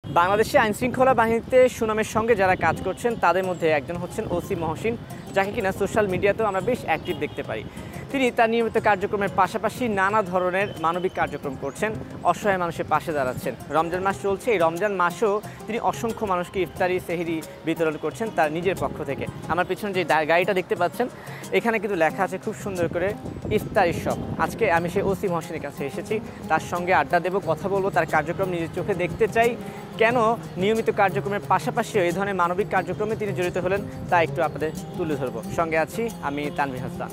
বাংলাদেশে আইনশৃঙ্খলা বাহিনীতে সুনামের সঙ্গে যারা কাজ করছেন তাদের মধ্যে একজন হচ্ছেন ওসি মহসিন, যাকে কিনা সোশ্যাল মিডিয়াতেও আমরা বেশ অ্যাক্টিভ দেখতে পাই। তিনি তার নিয়মিত কার্যক্রমের পাশাপাশি নানা ধরনের মানবিক কার্যক্রম করছেন, অসহায় মানুষের পাশে দাঁড়াচ্ছেন। রমজান মাস চলছে, এই রমজান মাসেও তিনি অসংখ্য মানুষকে ইফতারি সেহরি বিতরণ করছেন তার নিজের পক্ষ থেকে। আমার পিছনে যে গাড়িটা দেখতে পাচ্ছেন, এখানে কিন্তু লেখা আছে খুব সুন্দর করে ইফতারি শপ। আজকে আমি সেই ওসি মহসিনের কাছে এসেছি, তার সঙ্গে আড্ডা দেবো, কথা বলবো, তার কার্যক্রম নিজের চোখে দেখতে চাই। কেন নিয়মিত কার্যক্রমের পাশাপাশিও এই ধরনের মানবিক কার্যক্রমে তিনি জড়িত হলেন তা একটু আপনাদের তুলে ধরবো। সঙ্গে আছি আমি তানভীর হাসান।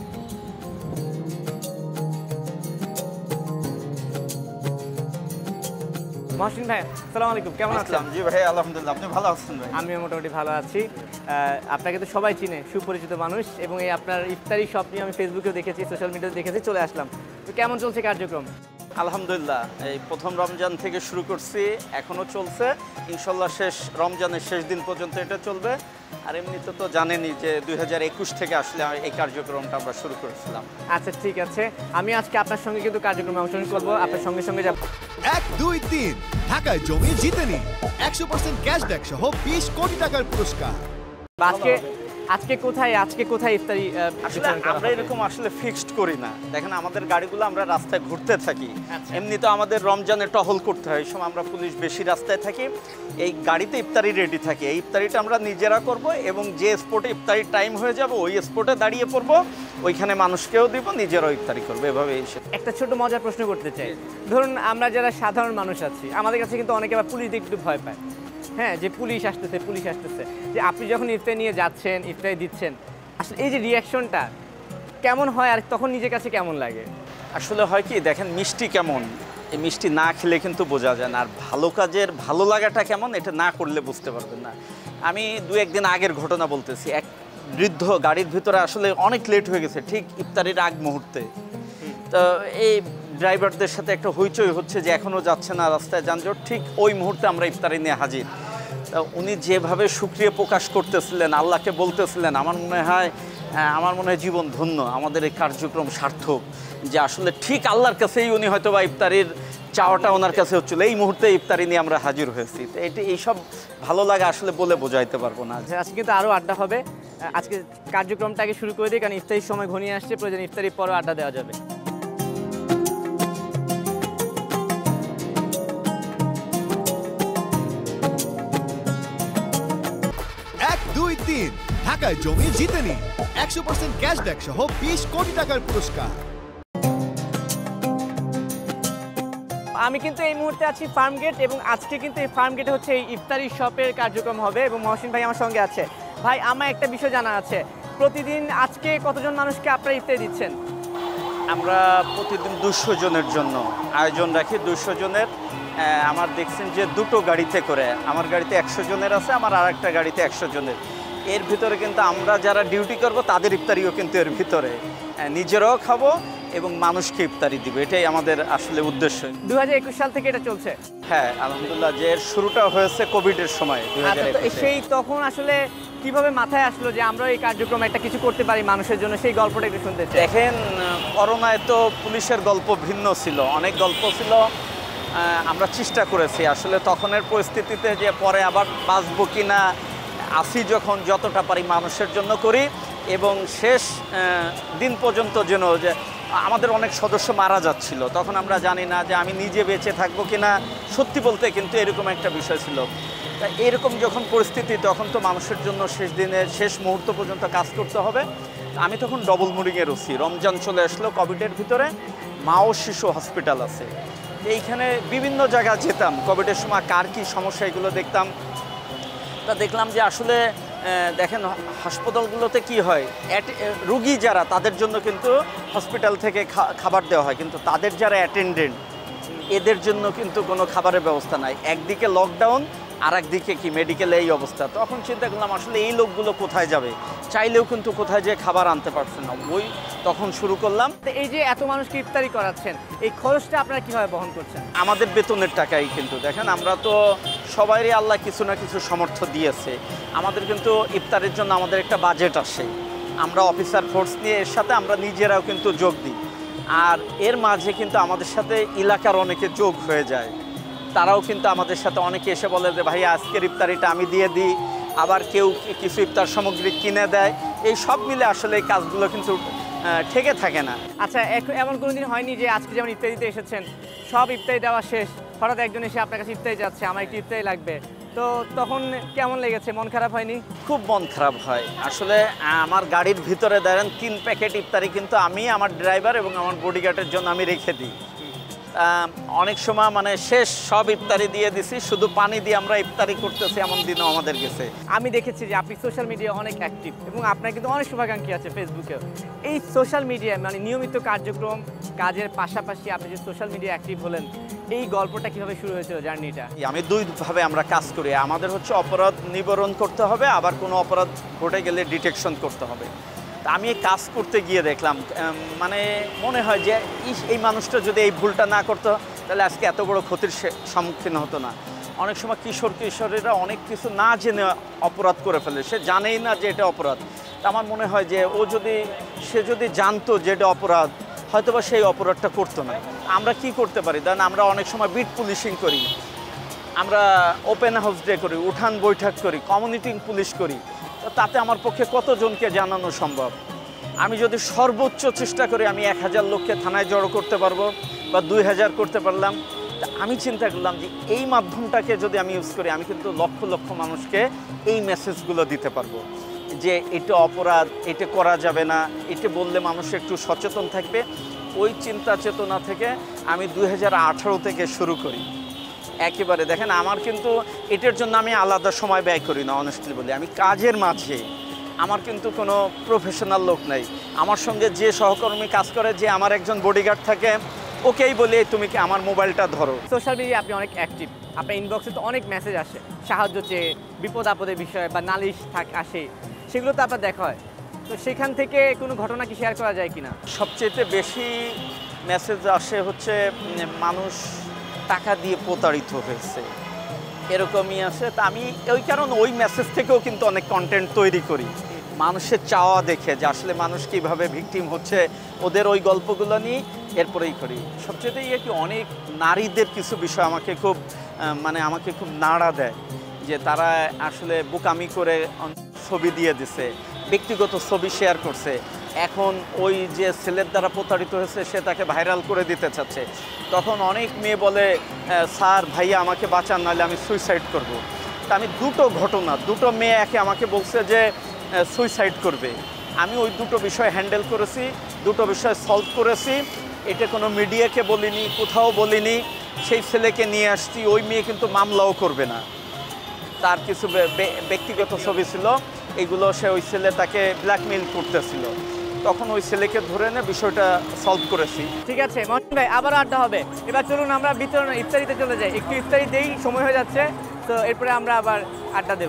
মহসিন ভাই, আসসালামু আলাইকুম, কেমন আছেন? জি ভাই, আলহামদুলিল্লাহ। আপনি ভালো আছেন ভাই? আমিও মোটামুটি ভালো আছি। আপনাকে তো সবাই চিনে, সুপরিচিত মানুষ, এবং এই আপনার ইফতারি শপ নিয়ে আমি ফেসবুকেও দেখেছি, সোশ্যাল মিডিয়াতে দেখেছি, চলে আসলাম। তো কেমন চলছে কার্যক্রম? আলহামদুলিল্লাহ, এই প্রথম রমজান থেকে শুরু করছি, এখনও চলছে। ইনশাল্লাহ রমজানের শেষ দিন পর্যন্ত এটা চলবে। আর এমনিতে তো জানেনই যে 2021 থেকে আসলে এই কার্যক্রমটা আমরা শুরু করেছিলাম। আচ্ছা, ঠিক আছে। আমি আজকে আপনার সঙ্গে কিন্তু কার্যক্রমে অংশগ্রহণ করবো, আপনার সঙ্গে সঙ্গে যাব। 1, 2, 3 ঢাকায় জমি জিতে নিন 100% ক্যাশব্যাক সহ 20 কোটি টাকার পুরস্কার। আজকে কোথায় ইফতারি আসলে আমরা এরকম আসলে ফিক্সড করি না। দেখেন, আমাদের গাড়িগুলো আমরা রাস্তায় ঘুরতে থাকি। এমনি তো আমাদের রমজানে টহল করতে হয়, এই সময় আমরা পুলিশ বেশি রাস্তায় থাকি। এই গাড়িতে ইফতারি রেডি থাকে, এই ইফতারিটা আমরা নিজেরা করব, এবং যে স্পটে ইফতারির টাইম হয়ে যাবে ওই স্পটে দাঁড়িয়ে পড়বো, ওইখানে মানুষকেও দিব, নিজেরাও ইফতারি করবো। এভাবে একটা ছোট মজার প্রশ্ন করতে চাই। ধরুন, আমরা যারা সাধারণ মানুষ আছি, আমাদের কাছে কিন্তু অনেকে আবার পুলিশ দেখতে একটু ভয় পায়। হ্যাঁ, যে পুলিশ আসতেছে। যে আপনি যখন ইফতারি নিয়ে যাচ্ছেন, ইফতারি দিচ্ছেন, আসলে এই যে রিয়াকশনটা কেমন হয় আর তখন নিজের কাছে কেমন লাগে? আসলে হয় কি, দেখেন মিষ্টি কেমন, এই মিষ্টি না খেলে কিন্তু বোঝা যায় না। আর ভালো কাজের ভালো লাগাটা কেমন, এটা না করলে বুঝতে পারবেন না। আমি 2-1 দিন আগের ঘটনা বলতেছি। এক বৃদ্ধ গাড়ির ভিতরে আসলে অনেক লেট হয়ে গেছে, ঠিক ইফতারির আগ মুহূর্তে। তো এই ড্রাইভারদের সাথে একটা হইচই হচ্ছে যে এখনও যাচ্ছে না, রাস্তায় যানজট। ঠিক ওই মুহূর্তে আমরা ইফতারি নিয়ে হাজির। তা উনি যেভাবে শুকরিয়া প্রকাশ করতেছিলেন, আল্লাহকে বলতেছিলেন, আমার মনে হয় জীবন ধন্য, আমাদের এই কার্যক্রম সার্থক। যে আসলে ঠিক আল্লাহর কাছেই উনি হয়তো বা ইফতারির চাওয়াটা ওনার কাছে হচ্ছিল। এই মুহূর্তে ইফতারি নিয়ে আমরা হাজির হয়েছি। তো এইসব ভালো লাগে আসলে বলে বোঝাইতে পারবো না। আজকে কিন্তু আরও আড্ডা হবে। আজকে কার্যক্রমটাকে শুরু করে দিই, কারণ ইফতারির সময় ঘনিয়ে আসছে, প্রয়োজন ইফতারির পরও আড্ডা দেওয়া যাবে। 1, 2, 3 ঢাকায় জমি জিতে নিন 100% ক্যাশব্যাক সহ 20 কোটি টাকার পুরস্কার। আমি কিন্তু এই মুহূর্তে আছি ফার্মগেট, এবং আজকে কিন্তু এই ফার্মগেটে হচ্ছে এই ইফতারি শপের কার্যক্রম হবে, এবং মহসিন ভাই আমার সঙ্গে আছে। ভাই, আমার একটা বিষয় জানা আছে, প্রতিদিন আজকে কতজন মানুষকে আপনারা ইফতারি দিচ্ছেন? আমরা প্রতিদিন 200 জনের জন্য আয়োজন রাখি। 200 জনের। আমার দেখছেন যে 2টো গাড়িতে করে, আমার গাড়িতে 100 জনের আছে, আমার আরেকটা গাড়িতে 100 জনের। এর ভিতরে কিন্তু আমরা যারা ডিউটি করব তাদের ইফতারিও কিন্তু এর ভিতরে, নিজেরাও খাবো এবং মানুষকে ইফতারি দিব। এটাই আমাদের আসলে উদ্দেশ্য। 2021 সাল থেকে এটা চলছে? হ্যাঁ, আলহামদুলিল্লাহ। যে শুরুটা হয়েছে কোভিডের সময় 2021। সেই তখন আসলে কিভাবে মাথায় আসলো যে আমরা এই কার্যক্রম একটা কিছু করতে পারি মানুষের জন্য, সেই গল্পটা একটু শুনতে চাই। দেখেন, করোনায় তো পুলিশের গল্প ভিন্ন ছিল, অনেক গল্প ছিল। আমরা চেষ্টা করেছি আসলে তখনের পরিস্থিতিতে যে পরে আবার বাঁচবো কি না, আসি যখন যতটা পারি মানুষের জন্য করি, এবং শেষ দিন পর্যন্ত যেন, যে আমাদের অনেক সদস্য মারা যাচ্ছিল, তখন আমরা জানি না যে আমি নিজে বেঁচে থাকবো কিনা। সত্যি বলতে কিন্তু এরকম একটা বিষয় ছিল। তা এরকম যখন পরিস্থিতি, তখন তো মানুষের জন্য শেষ দিনের শেষ মুহূর্ত পর্যন্ত কাজ করতে হবে। আমি তখন ডবল মুরিংয়ের ওসি। রমজান চলে আসলো, কোভিডের ভিতরে মা ও শিশু হসপিটাল আছে, এইখানে বিভিন্ন জায়গায় যেতাম। কোভিডের সময় কার কী সমস্যা এগুলো দেখতাম। তা দেখলাম যে আসলে দেখেন, হাসপাতালগুলোতে কি হয়, রুগী যারা তাদের জন্য কিন্তু হসপিটাল থেকে খাবার দেওয়া হয়, কিন্তু তাদের যারা অ্যাটেন্ডেন্ট এদের জন্য কিন্তু কোনো খাবারের ব্যবস্থা নাই। একদিকে লকডাউন, আর একদিকে কি মেডিকেলে এই অবস্থা। তখন চিন্তা করলাম আসলে এই লোকগুলো কোথায় যাবে, চাইলেও কিন্তু কোথায় যে খাবার আনতে পারছে না। তখন শুরু করলাম। এই যে এত মানুষকে ইফতারি করাচ্ছেন, এই খরচটা আপনারা কীভাবে বহন করছেন? আমাদের বেতনের টাকাই কিন্তু। দেখেন, আমরা তো সবাইরই আল্লাহ কিছু না কিছু সামর্থ্য দিয়েছে। আমাদের কিন্তু ইফতারের জন্য আমাদের একটা বাজেট আসে, আমরা অফিসার ফোর্স নিয়ে এর সাথে আমরা নিজেরাও কিন্তু যোগ দিই। আর এর মাঝে কিন্তু আমাদের সাথে এলাকার অনেকে যোগ হয়ে যায়। তারাও কিন্তু আমাদের সাথে অনেকে এসে বলে যে ভাই আজকের ইফতারিটা আমি দিয়ে দিই, আবার কেউ কিছু ইফতার সামগ্রী কিনে দেয়। এই সব মিলে আসলে এই কাজগুলো কিন্তু ঠেকে থাকে না। আচ্ছা, এমন কোনো দিন হয়নি যে আজকে যেমন ইফতারি দিতে এসেছেন, সব ইফতারি দেওয়া শেষ, হঠাৎ একজন এসে আপনার কাছে ইফতারি যাচ্ছে, আমার একটু ইফতারি লাগবে, তো তখন কেমন লেগেছে? মন খারাপ হয়নি? খুব মন খারাপ হয়। আসলে আমার গাড়ির ভিতরে ধরেন 3 প্যাকেট ইফতারি কিন্তু আমি, আমার ড্রাইভার এবং আমার বডিগার্ডের জন্য আমি রেখে দিই। অনেক সময় মানে শেষ সব ইফতারি দিয়ে দিছি, শুধু পানি দিয়ে আমরা ইফতারি করতেছি, এমন দিনও আমাদের গেছে। আমি দেখেছি যে আপনি সোশ্যাল মিডিয়া অনেক অ্যাক্টিভ এবং আপনার কিন্তু অনেক শুভাকাঙ্ক্ষী আছে ফেসবুকেও। এই সোশ্যাল মিডিয়ায় মানে নিয়মিত কার্যক্রম কাজের পাশাপাশি আপনি যে সোশ্যাল মিডিয়া অ্যাক্টিভ হলেন, এই গল্পটা কিভাবে শুরু হয়েছিল জার্নিটা? আমি দুইভাবে আমরা কাজ করি। আমাদের হচ্ছে অপরাধ নিবারণ করতে হবে, আবার কোনো অপরাধ ঘটে গেলে ডিটেকশন করতে হবে। আমি কাজ করতে গিয়ে দেখলাম মানে মনে হয় যে এই মানুষটা যদি এই ভুলটা না করতো তাহলে আজকে এত বড় ক্ষতির সম্মুখীন হতো না। অনেক সময় কিশোরীরা অনেক কিছু না জেনে অপরাধ করে ফেলে, সে জানেই না যে এটা অপরাধ। তা আমার মনে হয় যে সে যদি জানতো যে এটা অপরাধ, হয়তোবা সেই অপরাধটা করতো না। আমরা কি করতে পারি? দেন আমরা অনেক সময় বিট পুলিশিং করি, আমরা ওপেন হাউস ডে করি, উঠান বৈঠক করি, কমিউনিটি পুলিশ করি। তো তাতে আমার পক্ষে কতজনকে জানানো সম্ভব? আমি যদি সর্বোচ্চ চেষ্টা করি আমি 1000 লোককে থানায় জড়ো করতে পারবো বা 2000 করতে পারলাম। তা আমি চিন্তা করলাম যে এই মাধ্যমটাকে যদি আমি ইউজ করি, আমি কিন্তু লক্ষ লক্ষ মানুষকে এই মেসেজগুলো দিতে পারবো যে এটা অপরাধ, এটা করা যাবে না, এটা বললে মানুষ একটু সচেতন থাকবে। ওই চিন্তা চেতনা থেকে আমি 2018 থেকে শুরু করি। একেবারে দেখেন আমার কিন্তু এটার জন্য আমি আলাদা সময় ব্যয় করি না, অনেস্টলি বলি। আমি কাজের মাঝে, আমার কিন্তু কোনো প্রফেশনাল লোক নেই। আমার সঙ্গে যে সহকর্মী কাজ করে, যে আমার একজন বডিগার্ড থাকে, ওকেই বলি তুমি কি আমার মোবাইলটা ধরো। সোশ্যাল মিডিয়া আপনি অনেক অ্যাক্টিভ, আপনার ইনবক্সে তো অনেক মেসেজ আসে সাহায্য চেয়ে, বিপদ আপদের বিষয়ে বা নালিশ আসে, সেগুলো তো আপনার দেখা হয়। তো সেখান থেকে কোনো ঘটনা কি শেয়ার করা যায় কিনা? সবচেয়ে বেশি মেসেজ আসে হচ্ছে মানুষ টাকা দিয়ে প্রতারিত হয়েছে, এরকমই আছে। তা আমি ওই কারণে ওই মেসেজ থেকেও কিন্তু অনেক কন্টেন্ট তৈরি করি, মানুষের চাওয়া দেখে যে আসলে মানুষ কীভাবে ভিকটিম হচ্ছে, ওদের ওই গল্পগুলো নিয়ে এরপরেই করি। সবচেয়ে কি অনেক নারীদের কিছু বিষয় আমাকে খুব নাড়া দেয়, যে তারা আসলে বোকামি করে ছবি দিয়ে দিছে, ব্যক্তিগত ছবি শেয়ার করছে। এখন ওই যে ছেলের দ্বারা প্রতারিত হয়েছে সে তাকে ভাইরাল করে দিতে চাচ্ছে। তখন অনেক মেয়ে বলে স্যার ভাইয়া আমাকে বাঁচান, নাহলে আমি সুইসাইড করব। তা আমি দুটো মেয়ে একে আমাকে বলছে যে সুইসাইড করবে। আমি ওই দুটো বিষয় হ্যান্ডেল করেছি, দুটো বিষয় সলভ করেছি। এটা কোনো মিডিয়াকে বলিনি, কোথাও বলিনি। সেই ছেলেকে নিয়ে আসছি, ওই মেয়ে কিন্তু মামলাও করবে না। তার কিছু ব্যক্তিগত ছবি ছিল, এগুলো সে ওই ছেলে তাকে ব্ল্যাকমেইল করতেছিল। তখন ওই ছেলেকে ধরে এনে বিষয়টা সলভ করেছি। ঠিক আছে মহসিন ভাই, আবারও আড্ডা হবে। এবার চলুন আমরা বিতরণ ইফতারিতে চলে যাই। একটু ইফতারি দেই, সময় হয়ে যাচ্ছে, তো এরপরে আমরা আবার আড্ডা দেব।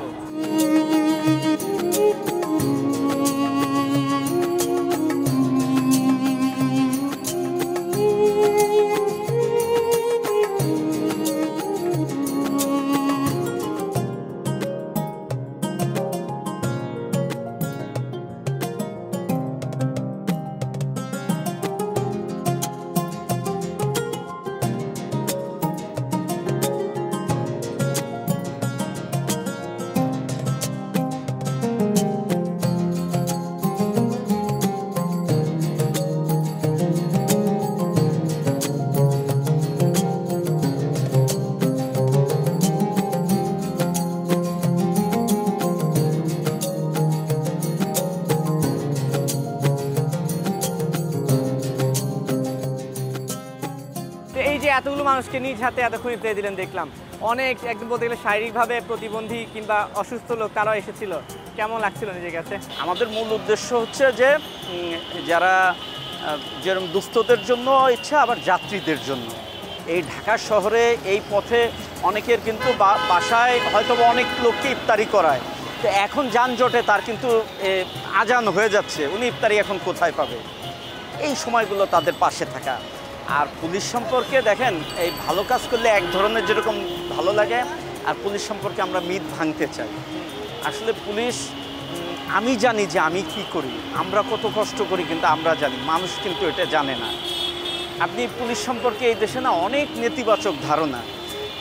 এতগুলো মানুষকে নিজ হাতে এতক্ষণ ইফতারি দিলেন দেখলাম, অনেক একদম বলতে গেলে শারীরিকভাবে প্রতিবন্ধী কিংবা অসুস্থ লোক তারাও এসেছিল, কেমন লাগছিল নিজের কাছে? আমাদের মূল উদ্দেশ্য হচ্ছে যে যারা যেরকম দুস্থদের জন্য ইচ্ছা, আবার যাত্রীদের জন্য। এই ঢাকা শহরে এই পথে অনেকের কিন্তু বাসায় হয়তো অনেক লোককে ইফতারি করায়, তো এখন যানজটে তার কিন্তু আজান হয়ে যাচ্ছে, উনি ইফতারি এখন কোথায় পাবে? এই সময়গুলো তাদের পাশে থাকা। আর পুলিশ সম্পর্কে দেখেন, এই ভালো কাজ করলে এক ধরনের যেরকম ভালো লাগে, আর পুলিশ সম্পর্কে আমরা মিথ ভাঙতে চাই। আসলে পুলিশ, আমি জানি যে আমি কি করি, আমরা কত কষ্ট করি, কিন্তু আমরা জানি, মানুষ কিন্তু এটা জানে না। আপনি পুলিশ সম্পর্কে এই দেশে না অনেক নেতিবাচক ধারণা।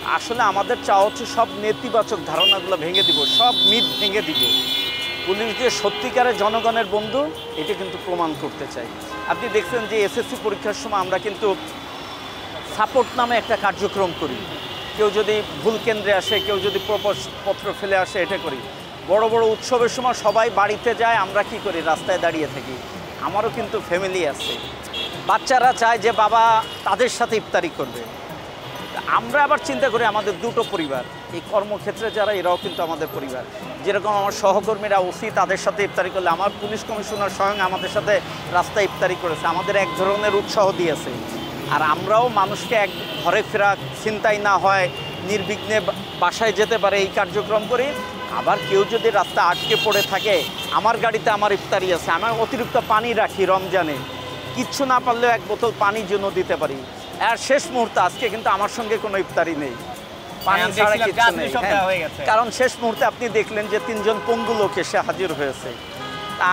আসলে আমাদের চাওয়া হচ্ছে সব নেতিবাচক ধারণাগুলো ভেঙে দিব, সব মিথ ভেঙে দিব। পুলিশ যে সত্যিকারের জনগণের বন্ধু এটা কিন্তু প্রমাণ করতে চাই। আপনি দেখছেন যে এসএসসি পরীক্ষার সময় আমরা কিন্তু সাপোর্ট নামে একটা কার্যক্রম করি। কেউ যদি ভুল কেন্দ্রে আসে, কেউ যদি প্রপত্র ফেলে আসে, এটা করি। বড় বড় উৎসবের সময় সবাই বাড়িতে যায়, আমরা কি করি? রাস্তায় দাঁড়িয়ে থাকি। আমারও কিন্তু ফ্যামিলি আছে, বাচ্চারা চায় যে বাবা তাদের সাথে ইফতারি করবে। আমরা আবার চিন্তা করি আমাদের দুটো পরিবার, এই কর্মক্ষেত্রে যারা এরাও কিন্তু আমাদের পরিবার। যেরকম আমার সহকর্মীরা ওসি তাদের সাথে ইফতারি করলে, আমার পুলিশ কমিশনার স্বয়ং আমাদের সাথে রাস্তায় ইফতারি করেছে, আমাদের এক ধরনের উৎসাহ দিয়েছে। আর আমরাও মানুষকে এক ঘরে ফেরা, চিন্তাই না হয়, নির্বিঘ্নে বাসায় যেতে পারে এই কার্যক্রম করি। আবার কেউ যদি রাস্তা আটকে পড়ে থাকে, আমার গাড়িতে আমার ইফতারি আছে, আমার অতিরিক্ত পানি রাখি রমজানে, কিচ্ছু না পারলেও এক বোতল পানি জন্য দিতে পারি। আর শেষ মুহূর্তে আজকে কিন্তু আমার সঙ্গে কোনো ইফতারি নেই, পানি ছাড়া কিচ্ছু নেই। কারণ শেষ মুহূর্তে আপনি দেখলেন যে 3 জন পঙ্গু লোক এসে হাজির হয়েছে। তা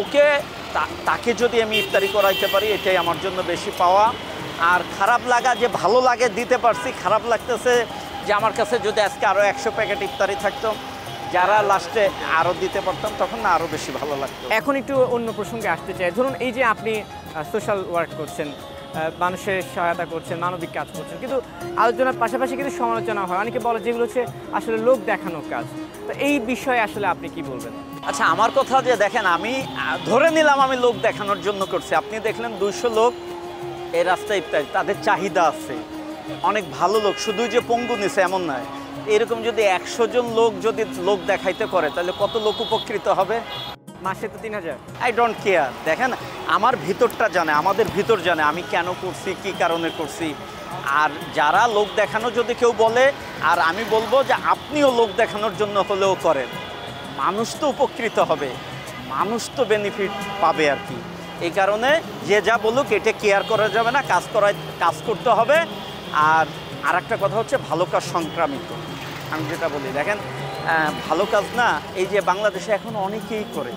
তাকে যদি আমি ইফতারি করাইতে পারি, এটাই আমার জন্য বেশি পাওয়া। আর খারাপ লাগা যে ভালো লাগে দিতে পারছি, খারাপ লাগতেছে যে আমার কাছে যদি আজকে আরও 100 প্যাকেট ইফতারি থাকতো, যারা লাস্টে আরও দিতে পারতাম, তখন না আরও বেশি ভালো লাগতো। এখন একটু অন্য প্রসঙ্গে আসতে চাই। ধরুন এই যে আপনি সোশ্যাল ওয়ার্ক করছেন, মানুষের সহায়তা করছেন, মানবিক কাজ করছেন, কিন্তু আলোচনার পাশাপাশি কিন্তু সমালোচনা হয়। অনেকে বলে যেগুলো হচ্ছে আসলে লোক দেখানোর কাজ। তো এই বিষয়ে আসলে আপনি কি বলবেন? আচ্ছা, আমার কথা যে দেখেন, আমি ধরে নিলাম আমি লোক দেখানোর জন্য করছি। আপনি দেখলেন 200 লোক এই রাস্তায় ইফতারি, তাদের চাহিদা আছে, অনেক ভালো লোক, শুধু যে পঙ্গু নিছে এমন নয়। এরকম যদি 100 জন লোক যদি লোক দেখাইতে করে, তাহলে কত লোক উপকৃত হবে? মাসে তো 3000। I don't care. দেখেন, আমার ভিতরটা জানে, আমাদের ভিতর জানে আমি কেন করছি, কি কারণে করছি। আর যারা লোক দেখানো যদি কেউ বলে, আর আমি বলবো যে আপনিও লোক দেখানোর জন্য হলেও করেন, মানুষ তো উপকৃত হবে, মানুষ তো বেনিফিট পাবে আর কি। এই কারণে যে যা বলুক এটা কেয়ার করা যাবে না, কাজ করতে হবে। আর একটা কথা হচ্ছে ভালো কাজ সংক্রামিত। আমি যেটা বলি, দেখেন ভালো কাজ না, এই যে বাংলাদেশে এখন অনেকেই করে।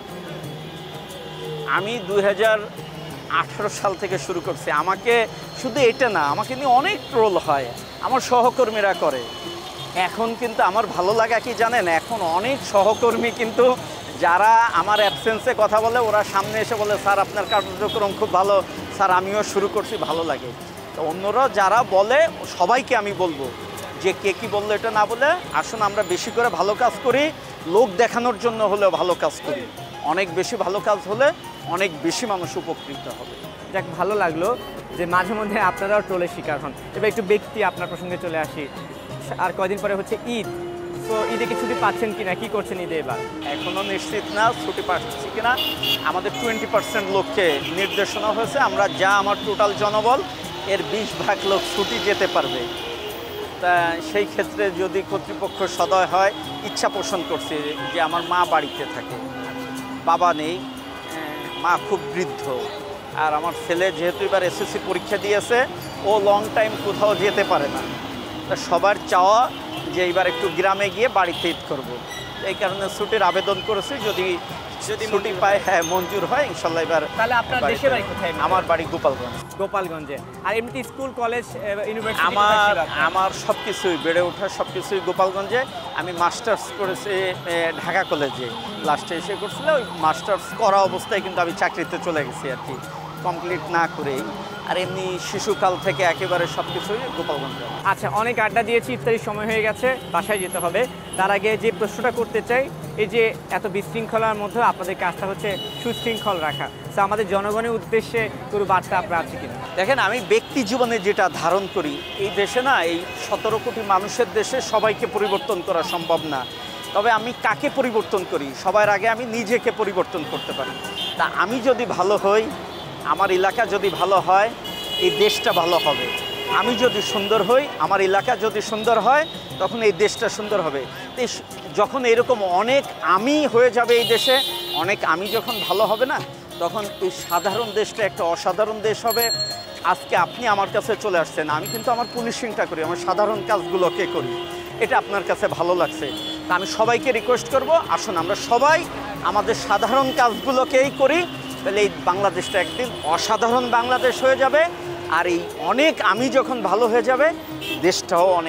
আমি 2018 সাল থেকে শুরু করছি। আমাকে শুধু এটা না, আমাকে নিয়ে অনেক ট্রোল হয়, আমার সহকর্মীরা করে। এখন কিন্তু আমার ভালো লাগা কি জানেন, এখন অনেক সহকর্মী কিন্তু যারা আমার অ্যাবসেন্সে কথা বলে, ওরা সামনে এসে বলে স্যার আপনার কার্যক্রম খুব ভালো, স্যার আমিও শুরু করছি, ভালো লাগে। তো অন্যরা যারা বলে সবাইকে আমি বলবো যে কে কী বললো এটা না বলে আসুন আমরা বেশি করে ভালো কাজ করি, লোক দেখানোর জন্য হলেও ভালো কাজ করি। অনেক বেশি ভালো কাজ হলে অনেক বেশি মানুষ উপকৃত হবে। যাক, ভালো লাগলো যে মাঝে মধ্যে আপনারাও ট্রোলের শিকার হন। এবার একটু ব্যক্তি আপনার প্রসঙ্গে চলে আসি। আর কয়দিন পরে হচ্ছে ঈদ, তো ঈদে কি ছুটি পাচ্ছেন কিনা, কি করছেন ঈদে এবার? এখনও নিশ্চিত না ছুটি পাচ্ছি কিনা। আমাদের 20% লোককে নির্দেশনা হয়েছে, আমরা যা আমার টোটাল জনবল এর 20 ভাগ লোক ছুটি যেতে পারবে। তা সেই ক্ষেত্রে যদি কর্তৃপক্ষ সদয় হয়, ইচ্ছা পোষণ করছে যে আমার মা বাড়িতে থাকে, বাবা নেই, মা খুব বৃদ্ধ, আর আমার ছেলে যেহেতু এবার এসএসসি পরীক্ষা দিয়েছে, ও লং টাইম কোথাও যেতে পারে না। তা সবার চাওয়া যে এইবার একটু গ্রামে গিয়ে বাড়িতে ঈদ করবো, এই কারণে ছুটির আবেদন করেছি। যদি ছুটি পায়, হ্যাঁ মঞ্জুর হয় ইনশাল্লাহ। এবার তাহলে আপনার দেশের বাড়ি কোথায়? আমার বাড়ি গোপালগঞ্জ। গোপালগঞ্জে। আর এমনিতে স্কুল, কলেজ, ইউনিভার্সিটি? আমার সব কিছুই বেড়ে ওঠা, সব কিছুই গোপালগঞ্জে। আমি মাস্টার্স করেছি ঢাকা কলেজে, লাস্টে এসে করছিলাম। ওই মাস্টার্স করা অবস্থায় কিন্তু আমি চাকরিতে চলে গেছি আর কি, কমপ্লিট না করেই। আর এমনি শিশুকাল থেকে একেবারে সব কিছুই গোপালগঞ্জে। আচ্ছা, অনেক আড্ডা দিয়েছি, ইফতারির সময় হয়ে গেছে, বাসায় যেতে হবে। তার আগে যে প্রশ্নটা করতে চাই, এই যে এত বিশৃঙ্খলার মধ্যে আপনাদের কাজটা হচ্ছে সুশৃঙ্খল রাখা, তো আমাদের জনগণের উদ্দেশ্যে কোনো বার্তা আপনার আছে কিনা? দেখেন, আমি ব্যক্তি জীবনে যেটা ধারণ করি, এই দেশে না, এই 17 কোটি মানুষের দেশে সবাইকে পরিবর্তন করা সম্ভব না। তবে আমি কাকে পরিবর্তন করি, সবার আগে আমি নিজেকে পরিবর্তন করতে পারি। তা আমি যদি ভালো হই, আমার এলাকা যদি ভালো হয়, এই দেশটা ভালো হবে। আমি যদি সুন্দর হই, আমার এলাকা যদি সুন্দর হয়, তখন এই দেশটা সুন্দর হবে। যখন এরকম অনেক আমি হয়ে যাবে এই দেশে, অনেক আমি যখন ভালো হবে না, তখন এই সাধারণ দেশটা একটা অসাধারণ দেশ হবে। আজকে আপনি আমার কাছে চলে আসছেন, আমি কিন্তু আমার পুলিশিংটা করি, আমার সাধারণ কাজগুলোকে করি, এটা আপনার কাছে ভালো লাগছে। তা আমি সবাইকে রিকোয়েস্ট করব, আসুন আমরা সবাই আমাদের সাধারণ কাজগুলোকেই করি, তাহলে এই বাংলাদেশটা একদিন অসাধারণ বাংলাদেশ হয়ে যাবে। আর এই অনেক আমি যখন ভালো হয়ে যাবে, দেশটাও অনেক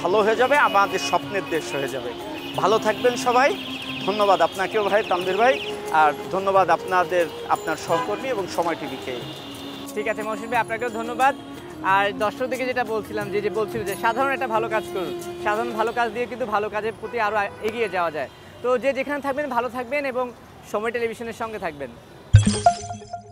ভালো হয়ে যাবে, আমাদের স্বপ্নের দেশ হয়ে যাবে। ভালো থাকবেন সবাই। ধন্যবাদ আপনাকেও ভাই, তানভীর ভাই, আর ধন্যবাদ আপনার সহকর্মী এবং সময় টিভিকে। ঠিক আছে মহসিন ভাই, আপনাকেও ধন্যবাদ। আর দর্শকদেরকে যেটা বলছিলাম, যে বলছিল যে সাধারণ একটা ভালো কাজ করুন, সাধারণ ভালো কাজ দিয়ে কিন্তু ভালো কাজের প্রতি আরও এগিয়ে যাওয়া যায়। তো যে যেখানে থাকবেন ভালো থাকবেন এবং সময় টেলিভিশনের সঙ্গে থাকবেন।